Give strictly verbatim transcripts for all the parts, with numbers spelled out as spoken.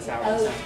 sao là sao?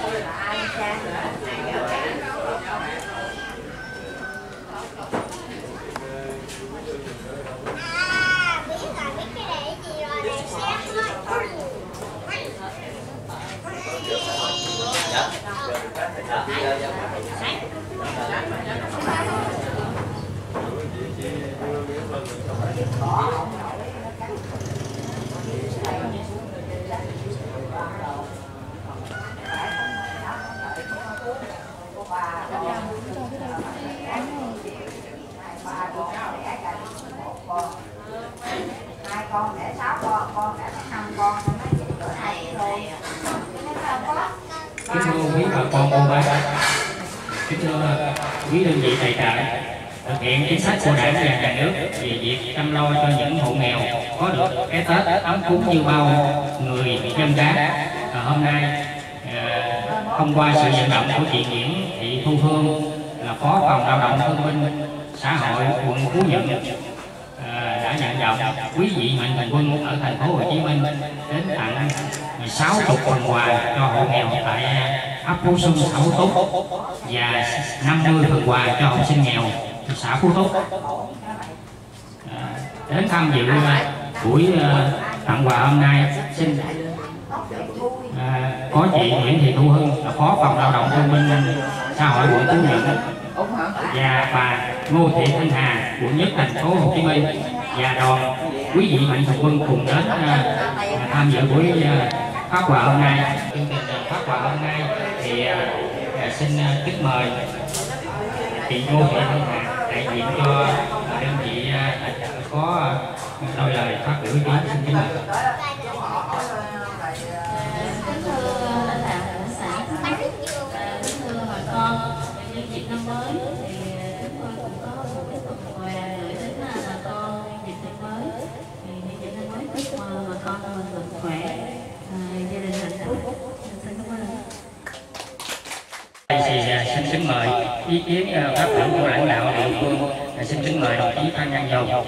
Hai con đẻ sáu con, con đẻ năm con, nó chỉ cỡ này thôi. Kính thưa quý bà con cô bác, kính thưa quý đơn vị tài trợ thực hiện chính sách của Đảng và Nhà nước về việc chăm lo cho những hộ nghèo có được cái Tết ấm cúng như bao người dân khác. Hôm nay thông qua sự vận động của chị Nguyễn Thị Thu Hương là Phó Phòng Lao động Thương binh Xã hội quận Phú Nhuận đã nhận động quý vị mạnh thường quân ở thành phố Hồ Chí Minh đến tặng sáu mươi phần quà cho hộ nghèo tại ấp Phú Xuân, xã Phú Túc và năm mươi phần quà cho học sinh nghèo xã Phú Túc. Đến tham dự buổi tặng quà hôm nay xin có chị Nguyễn Thị Thu Hương là Phó Phòng Lao động Thương binh Xã hội quận Phú Nhuận và bà Ngô Thị Thanh Hà quận Nhất thành phố Hồ Chí Minh và đoàn quý vị mạnh thường quân cùng đến uh, tham dự buổi uh, phát quà hôm nay. Chương trình phát quà hôm nay thì uh, xin uh, kính mời chị Ngô Thị Thanh Hà đại diện cho uh, đơn vị uh, có uh, đôi lời phát biểu ý kiến. Xin kính mời. Kính thưa lãnh đạo của xã, kính thưa bà con, nhân dịp năm mới thì chúng tôi cũng có một cái phần quà gửi đến bà con nhân dịp năm mới. Thì nhân dịp năm mới chúc bà con mình mạnh khỏe, gia đình hạnh phúc. Xin cảm ơn. Thì xin kính mời ý kiến phát biểu của lãnh đạo địa phương. Xin kính mời đồng chí Phan Văn Dầu.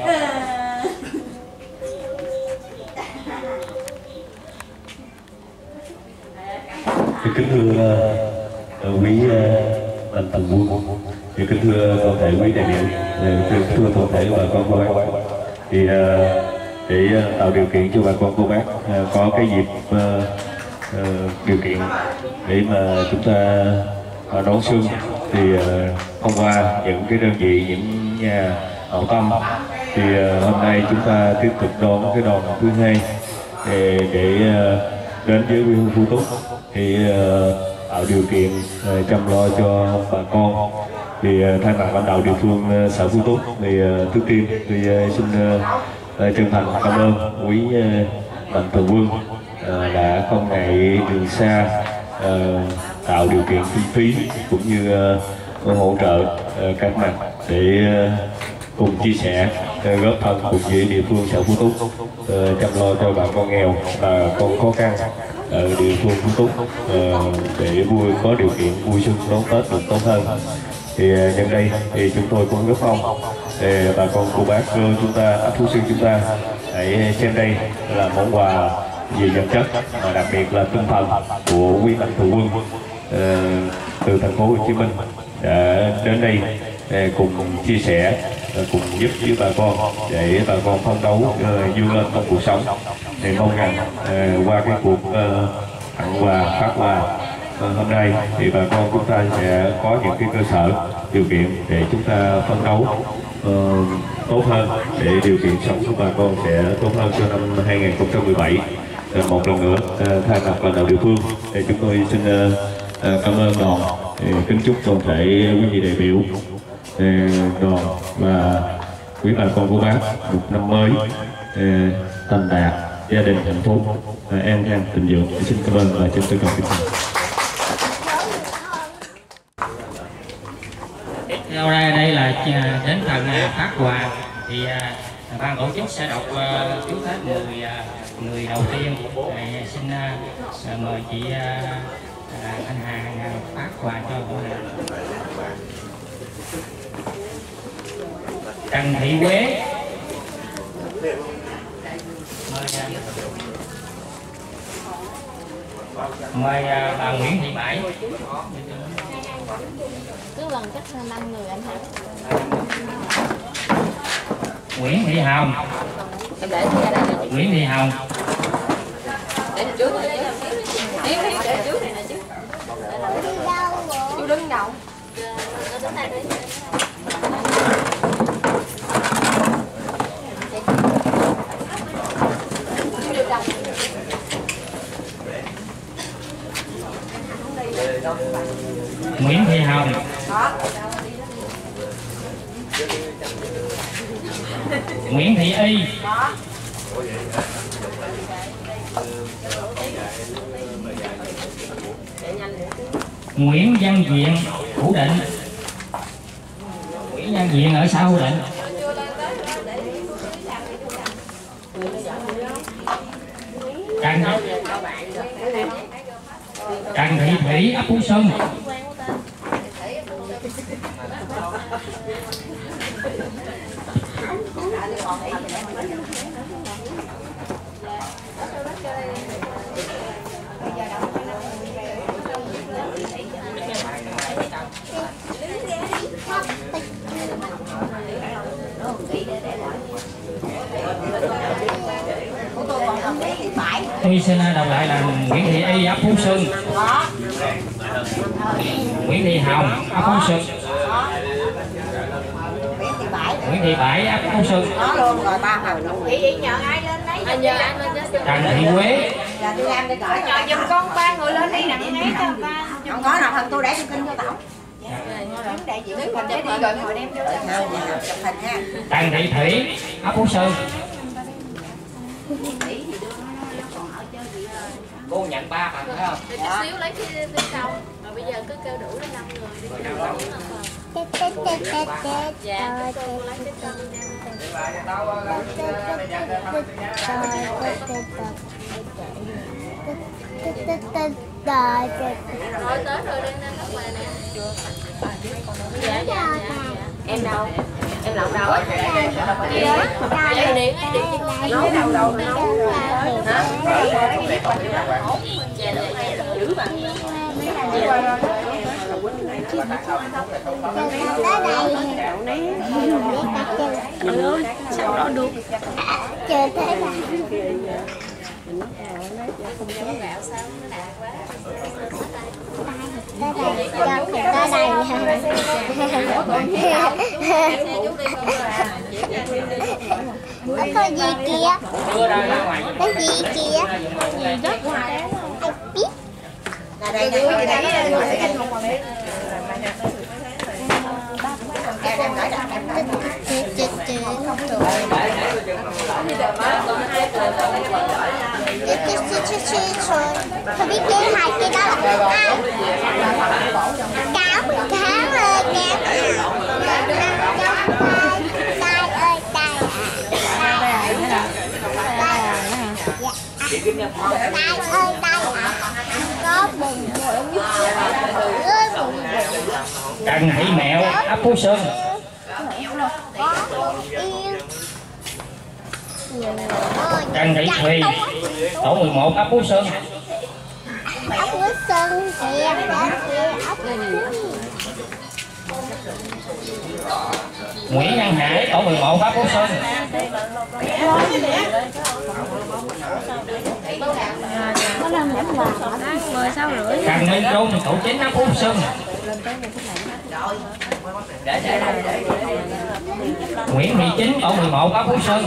Kính thưa uh, quý uh, mạnh thường quân, kính thưa toàn thể quý đại biểu, kính thưa toàn thể bà con cô bác, thì uh, để uh, tạo điều kiện cho bà con cô bác uh, có cái dịp uh, uh, điều kiện để mà chúng ta uh, đón xuân, thì uh, thông qua những cái đơn vị, những nhà hảo tâm, thì uh, hôm nay chúng ta tiếp tục đón cái đoàn thứ hai để, để uh, đến với quê hương Phú Túc, thì uh, tạo điều kiện uh, chăm lo cho bà con. Thì uh, thay mặt lãnh đạo địa phương uh, xã Phú Túc, thì uh, trước tiên thì uh, xin uh, chân thành cảm ơn quý uh, mạnh thường quân uh, đã không ngại đường xa uh, tạo điều kiện kinh phí cũng như uh, hỗ trợ uh, các mặt để uh, cùng chia sẻ, uh, góp phần cùng với địa phương xã Phú Túc uh, chăm lo cho bà con nghèo, bà con khó khăn ở địa phương Phú Túc uh, để vui có điều kiện vui xuân đón Tết được tốt hơn. Thì uh, nhân đây thì chúng tôi cũng rất mong để bà con cô bác chúng ta, ấp Phú Xuân chúng ta hãy xem đây là món quà về vật chất mà đặc biệt là tinh thần của quý mạnh thường quân uh, từ thành phố Hồ Chí Minh đã đến đây uh, cùng chia sẻ, uh, cùng giúp với bà con để bà con phấn đấu uh, vươn lên trong cuộc sống. Thì mong rằng uh, qua cái cuộc uh, tặng quà, phát quà uh, hôm nay thì bà con chúng ta sẽ có những cái cơ sở điều kiện để chúng ta phấn đấu uh, tốt hơn, để điều kiện sống của bà con sẽ tốt hơn cho năm hai nghìn không trăm mười bảy. Uh, một lần nữa uh, thay mặt lãnh đạo địa phương thì chúng tôi xin uh, uh, cảm ơn đoàn, uh, kính chúc toàn thể quý vị đại biểu, uh, đoàn và quý bà con cô bác một năm mới uh, thành đạt, gia đình hạnh phúc, uh, an khang thịnh vượng. Xin cảm ơn và chân thành cảm ơn. Theo ra đây là đến phần phát quà, thì ban tổ chức sẽ đọc chú thích người người đầu tiên. Xin mời chị Thanh Hà phát quà cho Trần Thị Quế. Mời Mời à, bà Nguyễn Thị Bảy. cứ lần chắc năm người anh hả? Nguyễn Thị Hồng. Em để ra đây. Nguyễn Thị Hồng. Để trước này chứ. Để để trước này nè chứ. Chú đứng đâu? Nó đứng đây đi. Nguyễn Thị Hồng. Nguyễn Thị Y. Nguyễn Văn Diện, Hữu Định. Nguyễn Văn Diện ở xã Hữu Định. Trần Trần Thị Thủy, ấp Phú Xuân. Tôi xin đọc lại là Nguyễn Thị Y, ấp Phú Xuân. Nguyễn Thị Hồng, ấp Phú Xuân. Nguyễn Thị Bảy, ấp Phú Xuân. Đó luôn rồi ba hồi luôn. Chị chị nhờ ai lên lấy? Anh nhờ anh lên chứ. Trần Thị Quế. Là tôi làm để gửi. Nhờ giùm con ba người lên đi nặng mấy cho ba. Không có nào, thằng tôi để tôi kinh cho tổng. Đứng đại diện hình để đi rồi ngồi đem cho chụp hình ha. Trần Thị Thủy, ấp Phú Xuân. Cô nhận ba bằng phải không? Để chút xíu lấy cái bên sau. Mà bây giờ cứ kêu đủ đến năm người đi. Dạ, cô lấy cái cân rồi tới rồi đang đang góc này nè. Dạ dạ dạ. Em đâu? Em lộng đâu? Đi ơi. Đi điện đi điện nấu đầu đầu nấu. Hả? Dạ giữ bà. Sau đó đuốc chờ thế là tới đây có gì kìa, cái gì kìa, rất ngoài ai biết. Là đây này, đây đây ngồi sẽ canh một còn đi. Em em gửi đặt em gửi. Chết chết chết. Chết chết chết chết chết rồi. Không biết cái hai cái đó là ai? Cáo, cáo ơi, cáo. Tay ơi, tay. Tay ơi, tay. Có bụng bụng. Có bụng bụng. Trần Thị Mẹo, ấp Phú Xuân. Có yêu. Trần Thị Thùy, tổ mười một, ấp Phú Xuân. Ốc Phú Xuân kìa, đó kìa, ốc Phú Xuân. Nguyễn Văn Hải, tổ mười một, ấp Phú Xuân. Có năm điểm quà mười sáu rưỡi. Trần Minh Trung, tổ chín, ấp Phú Xuân. Nguyễn Thị Chính, tổ mười một, ấp Phú Xuân.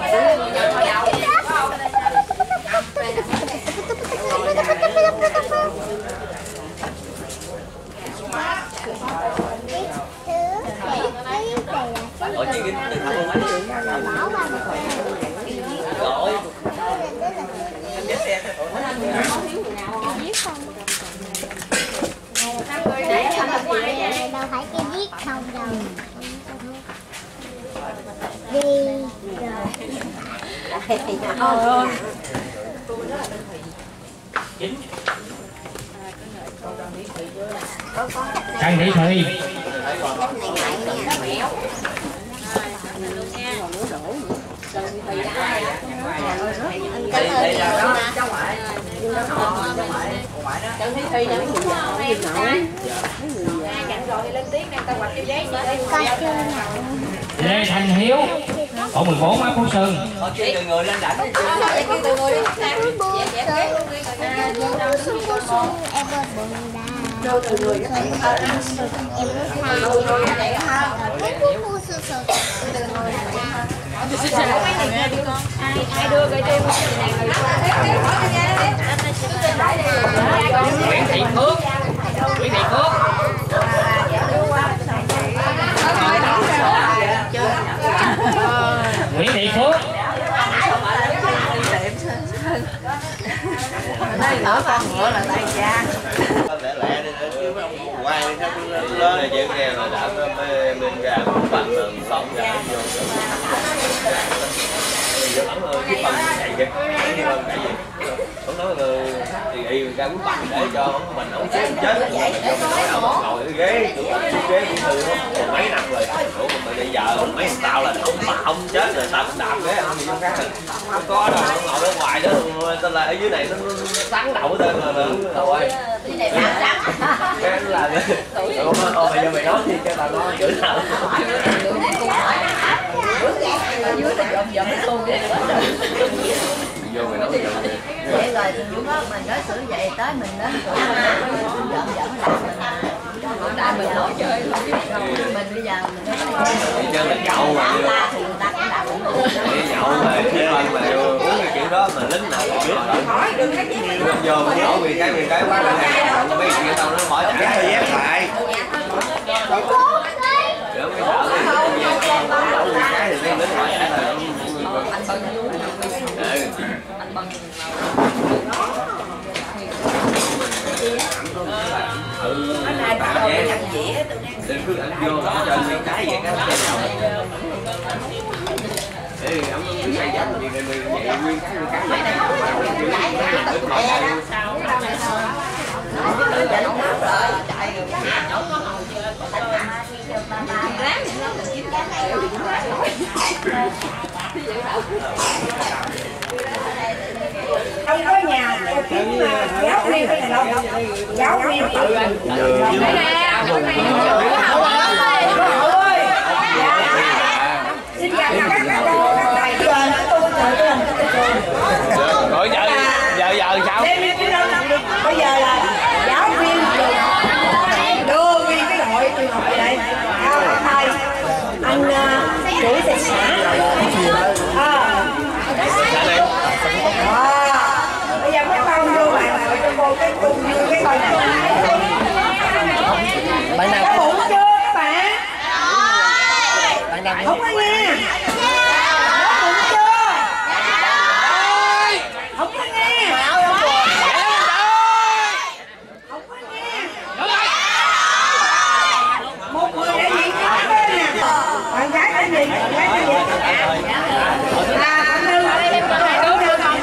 đâu phải cái viết không đâu. Đi rồi. Trần Thị Thùy. Cảm ơn Chẳng thi thi chẳng gì nào em trai. Dặn rồi thì lên tiếng đem tao quạch cho giấy nữa đi. Lê Thành Hiếu, tổ mười bốn á Phú Sơn. Kêu từ người lên đảnh. Kêu từ người đi. Đâu từ người đó. Ai đưa cái đêm Nguyễn Thị Phước, Nguyễn Thị Phước. Nguyễn Thị Phước. ở con ngựa là tay cha. Lẹ lẹ đi chứ mấy ông quay đi theo lên chuyện nghe rồi đã bên ra bằng sống ra vô. Giờ lắm ơi cái phần chạy kìa. Cái phần chạy gì? Ông nói là thì y ra quýt bằng để cho mình ông chết chết. Cho mình ngồi cái ghế, cái ghế cũng từ không mấy năm rồi. Ủa mà bây giờ mấy thằng tao là ông mà ông chết rồi tao cũng đạp ghế không gì trong khác. Không có đâu, nó ngồi ở ngoài đó tên là ở dưới này nó sắn đầu tên là rồi. Cái là ôi bây giờ mày nói thì cho tao nói chữ nào. Ở dưới là dọn dọn cái con ghế nữa. Vô mày nói vậy rồi thì lúc đó mình nói xử vậy tới mình đến chỗ dọn dọn lại mình đại mình nói chơi mình bây giờ mình đi chơi là nhậu mà la thì người ta cũng làm đi nhậu mà chơi mà uống cái kiểu đó mà lính nào biết hỏi đừng vô nhậu vì cái vì cái quá là hay mấy chuyện tao nó bỏ trả hơi dép lại đỡ cái sợ đi cái thì lính bỏ trả là anh bận anh bận ừ anh ai tạm đâu nhé ăn dĩa đừng cứ ăn vô nó cho những cái vậy cái để ông cứ xây dắt thì người người vậy nguyên cái cái vậy này không có nhà kiếm giáo viên hay là đâu giáo viên tự xin chào các cô các thầy tôi chờ tôi làm rồi giờ giờ giờ sao bây giờ là giáo viên đưa viên cái đội từ hội đây thầy anh chủ tịch xã bây giờ các con vô bạn ngồi cho cô cái cùng như cái coi này bạn nào có bụng chưa các bạn bạn nào không có nghe có bụng chưa không có nghe không có nghe một người đại diện cho các bên nè bạn gái cái gì bạn gái cái gì à anh Thư đúng được không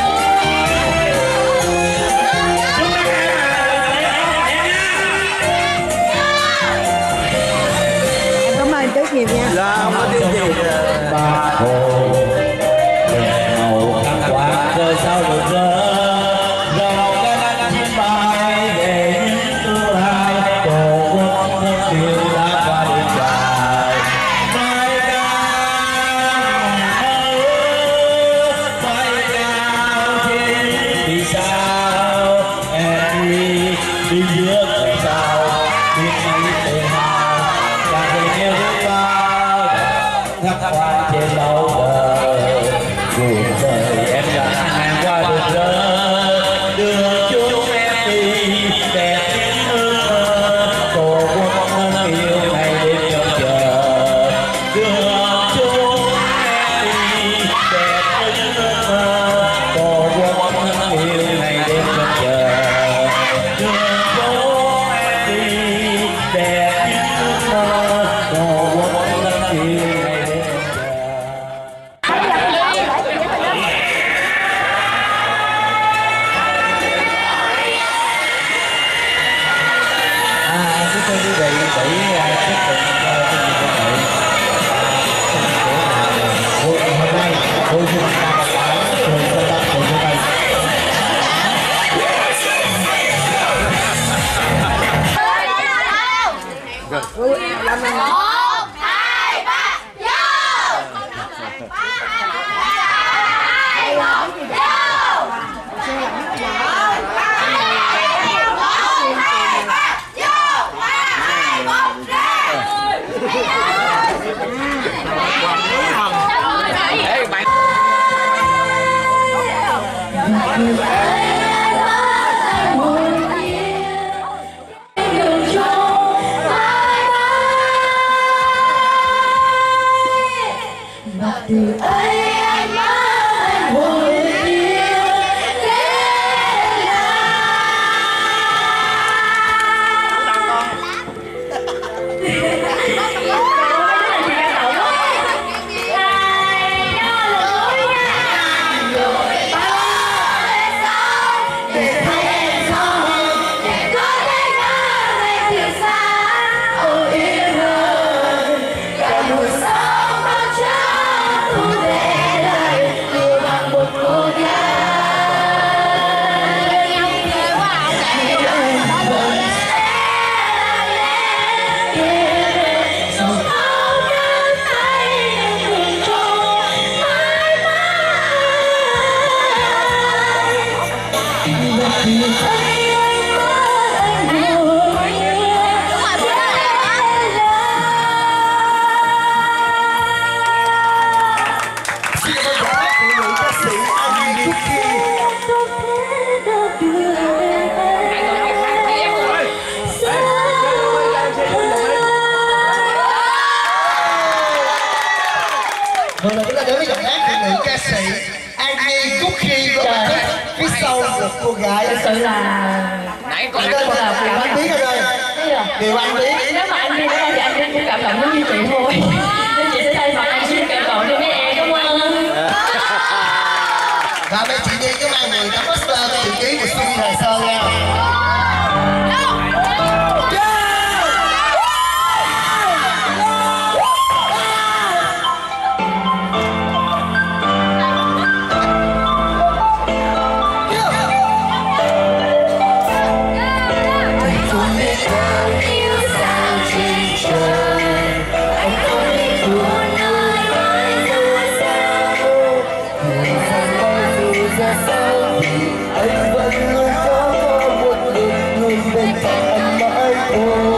Hãy subscribe cho kênh Ghiền Mì Gõ để không bỏ lỡ Từ ấy anh mãi anh hồi yêu thế là Rồi là chúng ta đến với giọng hát của nữ ca sĩ Annie Cookie có bài hát phía sau một cô gái. Thật sự là nãy có tên là Điều Anh biết rồi. Điều Anh biết. Nếu mà anh đi ở đây thì anh cũng cảm động giống như chị thôi. Nên chị sẽ thay mặt anh xin cảm động cho mấy em. Cảm ơn. Và mấy chị Nhi cái mai người đã poster cái chữ ký của Suy Thời Sơn nha. Anh vẫn luôn có một người bên cạnh anh mãi thôi.